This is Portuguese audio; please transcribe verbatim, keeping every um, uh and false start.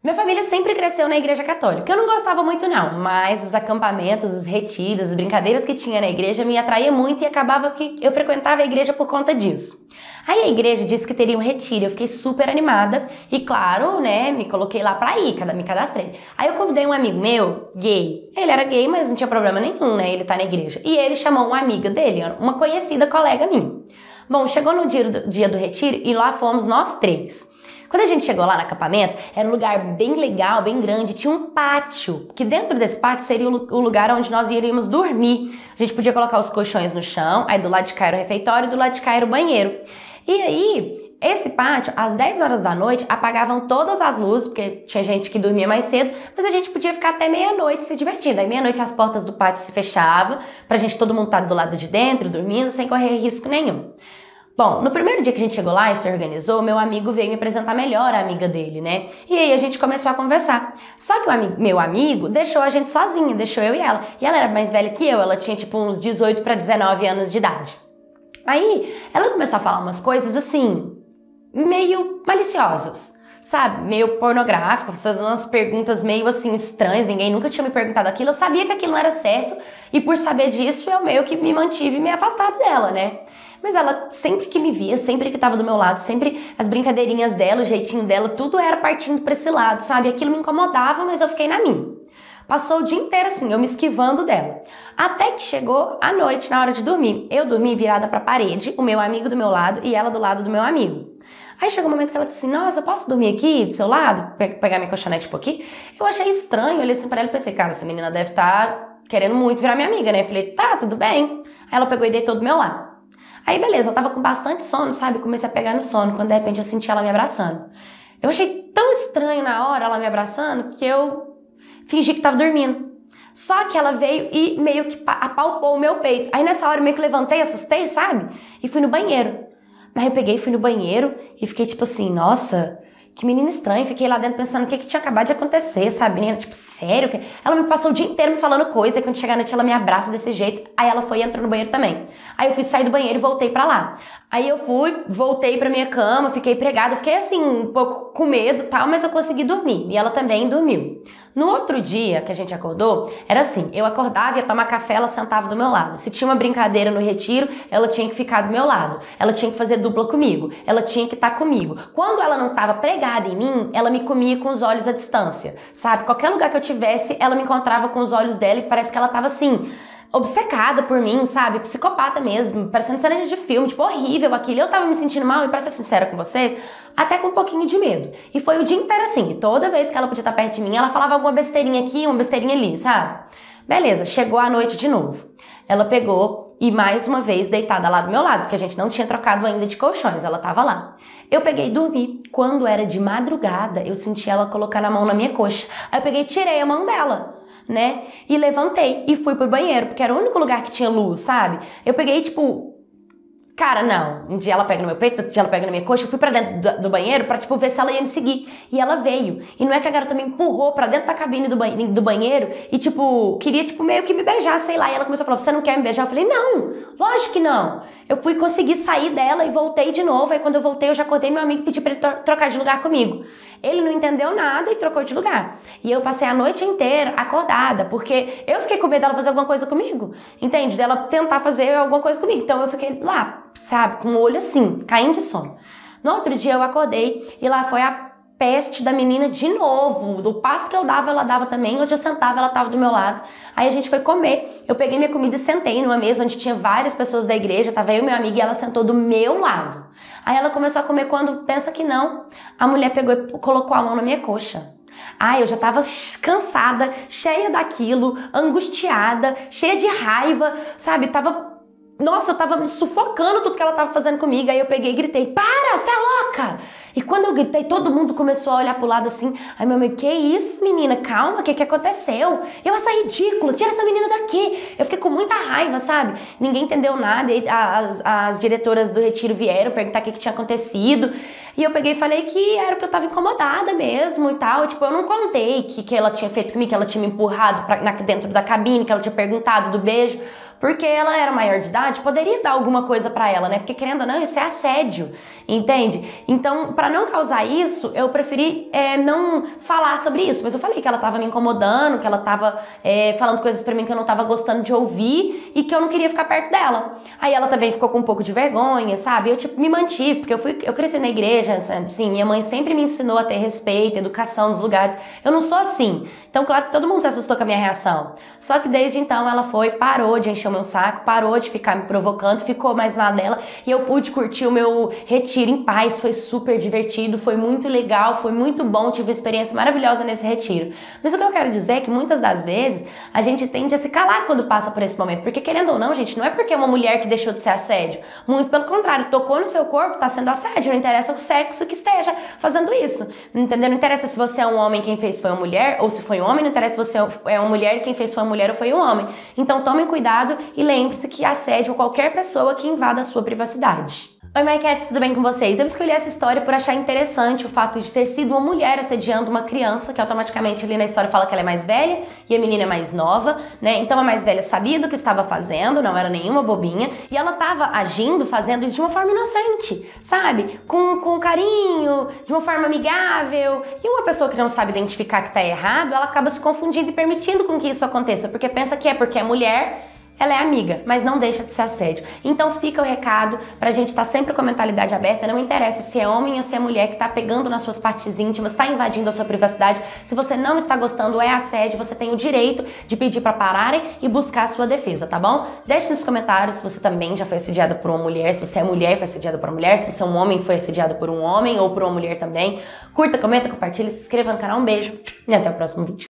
Minha família sempre cresceu na igreja católica. Eu não gostava muito não, mas os acampamentos, os retiros, as brincadeiras que tinha na igreja me atraía muito e acabava que eu frequentava a igreja por conta disso. Aí a igreja disse que teria um retiro, eu fiquei super animada e claro, né, me coloquei lá pra ir, me cadastrei. Aí eu convidei um amigo meu, gay. Ele era gay, mas não tinha problema nenhum, né, ele tá na igreja. E ele chamou uma amiga dele, uma conhecida colega minha. Bom, chegou no dia do, dia do retiro e lá fomos nós três. Quando a gente chegou lá no acampamento, era um lugar bem legal, bem grande, tinha um pátio, que dentro desse pátio seria o lugar onde nós iríamos dormir. A gente podia colocar os colchões no chão, aí do lado de cá era o refeitório e do lado de cá era o banheiro. E aí, esse pátio, às dez horas da noite, apagavam todas as luzes, porque tinha gente que dormia mais cedo, mas a gente podia ficar até meia-noite se divertindo. Aí meia-noite as portas do pátio se fechavam, pra gente todo mundo estar do lado de dentro, dormindo, sem correr risco nenhum. Bom, no primeiro dia que a gente chegou lá e se organizou, meu amigo veio me apresentar melhor a amiga dele, né? E aí a gente começou a conversar. Só que o ami- meu amigo deixou a gente sozinha, deixou eu e ela. E ela era mais velha que eu, ela tinha tipo uns dezoito para dezenove anos de idade. Aí ela começou a falar umas coisas assim, meio maliciosas, sabe? Meio pornográficas, fazendo umas perguntas meio assim estranhas, ninguém nunca tinha me perguntado aquilo. Eu sabia que aquilo não era certo e por saber disso eu meio que me mantive me afastado dela, né? Mas ela sempre que me via, sempre que tava do meu lado, sempre as brincadeirinhas dela, o jeitinho dela, tudo era partindo pra esse lado, sabe? Aquilo me incomodava, mas eu fiquei na minha. Passou o dia inteiro assim, eu me esquivando dela. Até que chegou a noite, na hora de dormir. Eu dormi virada pra parede, o meu amigo do meu lado e ela do lado do meu amigo. Aí chegou um momento que ela disse assim, nossa, eu posso dormir aqui do seu lado? Pe- pegar minha colchonete tipo aqui? Eu achei estranho, olhei assim pra ela e pensei, cara, essa menina deve estar querendo muito virar minha amiga, né? Eu falei, tá, tudo bem. Aí ela pegou e deitou do meu lado. Aí beleza, eu tava com bastante sono, sabe? Comecei a pegar no sono, quando de repente eu senti ela me abraçando. Eu achei tão estranho na hora ela me abraçando que eu fingi que tava dormindo. Só que ela veio e meio que apalpou o meu peito. Aí nessa hora eu meio que levantei, assustei, sabe? E fui no banheiro. Mas eu peguei, fui no banheiro e fiquei tipo assim, nossa, que menina estranha. Fiquei lá dentro pensando o que, que tinha acabado de acontecer, sabe? Menina, tipo, sério? Ela me passou o dia inteiro me falando coisa e quando chegar a noite ela me abraça desse jeito. Aí ela foi e entrou no banheiro também. Aí eu fui sair do banheiro e voltei pra lá. Aí eu fui, voltei pra minha cama, fiquei pregada. Fiquei assim, um pouco com medo e tal, mas eu consegui dormir. E ela também dormiu. No outro dia que a gente acordou, era assim, eu acordava, ia tomar café, ela sentava do meu lado. Se tinha uma brincadeira no retiro, ela tinha que ficar do meu lado. Ela tinha que fazer dupla comigo. Ela tinha que estar comigo. Quando ela não estava pregada em mim, ela me comia com os olhos à distância, sabe? Qualquer lugar que eu tivesse, ela me encontrava com os olhos dela e parece que ela estava assim, obcecada por mim, sabe? Psicopata mesmo, parecendo cena de filme, tipo, horrível aquilo. Eu tava me sentindo mal e, pra ser sincera com vocês, até com um pouquinho de medo. E foi o dia inteiro assim, e toda vez que ela podia estar perto de mim, ela falava alguma besteirinha aqui, uma besteirinha ali, sabe? Beleza, chegou a noite de novo. Ela pegou e mais uma vez deitada lá do meu lado, porque a gente não tinha trocado ainda de colchões, ela tava lá. Eu peguei e dormi. Quando era de madrugada, eu senti ela colocar a mão na minha coxa. Aí eu peguei e tirei a mão dela, né? E levantei e fui pro banheiro, porque era o único lugar que tinha luz, sabe? Eu peguei, tipo... Cara, não. Um dia ela pega no meu peito, outro dia ela pega na minha coxa. Eu fui pra dentro do, do banheiro pra, tipo, ver se ela ia me seguir. E ela veio. E não é que a garota me empurrou pra dentro da cabine do, banhe do banheiro e, tipo, queria, tipo, meio que me beijar, sei lá. E ela começou a falar, você não quer me beijar? Eu falei, não, lógico que não. Eu fui conseguir sair dela e voltei de novo. Aí quando eu voltei, eu já acordei meu amigo e pedi pra ele trocar de lugar comigo. Ele não entendeu nada e trocou de lugar. E eu passei a noite inteira acordada, porque eu fiquei com medo dela fazer alguma coisa comigo. Entende? Dela tentar fazer alguma coisa comigo. Então eu fiquei lá, sabe, com o olho assim, caindo de sono. No outro dia eu acordei e lá foi a peste da menina de novo. Do passo que eu dava, ela dava também. Onde eu sentava, ela tava do meu lado. Aí a gente foi comer. Eu peguei minha comida e sentei numa mesa onde tinha várias pessoas da igreja. Tava eu e meu amigo e ela sentou do meu lado. Aí ela começou a comer quando pensa que não. A mulher pegou e colocou a mão na minha coxa. Ah, eu já tava cansada, cheia daquilo, angustiada, cheia de raiva, sabe? Tava... Nossa, eu tava me sufocando tudo que ela tava fazendo comigo. Aí eu peguei e gritei, para, você é louca! E quando eu gritei, todo mundo começou a olhar pro lado assim. Aí meu amigo, que isso, menina? Calma, o que que aconteceu? Eu, essa ridícula, tira essa menina daqui. Eu fiquei com muita raiva, sabe? Ninguém entendeu nada. E as, as diretoras do retiro vieram perguntar o que que tinha acontecido. E eu peguei e falei que era que eu tava incomodada mesmo e tal. Tipo, eu não contei que, que ela tinha feito comigo, que ela tinha me empurrado pra, na, dentro da cabine, que ela tinha perguntado do beijo. porque ela era maior de idade, poderia dar alguma coisa pra ela, né? Porque querendo ou não, isso é assédio, entende? Então, pra não causar isso, eu preferi é, não falar sobre isso, mas eu falei que ela tava me incomodando, que ela tava é, falando coisas pra mim que eu não tava gostando de ouvir e que eu não queria ficar perto dela. Aí ela também ficou com um pouco de vergonha, sabe? Eu, tipo, me mantive, porque eu fui, eu cresci na igreja, assim, minha mãe sempre me ensinou a ter respeito, educação nos lugares. Eu não sou assim. Então, claro que todo mundo se assustou com a minha reação. Só que desde então ela foi, parou de encher o meu saco, parou de ficar me provocando, ficou mais na dela e eu pude curtir o meu retiro em paz. Foi super divertido, foi muito legal, foi muito bom, tive uma experiência maravilhosa nesse retiro. Mas o que eu quero dizer é que muitas das vezes a gente tende a se calar quando passa por esse momento, porque querendo ou não, gente, não é porque é uma mulher que deixou de ser assédio. Muito pelo contrário, tocou no seu corpo, tá sendo assédio, não interessa o sexo que esteja fazendo isso, entendeu? Não interessa se você é um homem, quem fez foi uma mulher, ou se foi um homem, não interessa se você é uma mulher e quem fez foi uma mulher ou foi um homem. Então tomem cuidado e lembre-se que assédio qualquer pessoa que invada a sua privacidade. Oi, My Cats, tudo bem com vocês? Eu escolhi essa história por achar interessante o fato de ter sido uma mulher assediando uma criança, que automaticamente ali na história fala que ela é mais velha e a menina é mais nova, né? Então a mais velha sabia do que estava fazendo, não era nenhuma bobinha, e ela estava agindo, fazendo isso de uma forma inocente, sabe? Com, com carinho, de uma forma amigável. E uma pessoa que não sabe identificar que tá errado, ela acaba se confundindo e permitindo com que isso aconteça, porque pensa que é porque é mulher, ela é amiga, mas não deixa de ser assédio. Então fica o recado pra gente estar tá sempre com a mentalidade aberta, não interessa se é homem ou se é mulher que tá pegando nas suas partes íntimas, tá invadindo a sua privacidade. Se você não está gostando, é assédio, você tem o direito de pedir pra pararem e buscar a sua defesa, tá bom? Deixe nos comentários se você também já foi assediada por uma mulher, se você é mulher e foi assediada por uma mulher, se você é um homem e foi assediado por um homem ou por uma mulher também. Curta, comenta, compartilha, se inscreva no canal, um beijo e até o próximo vídeo.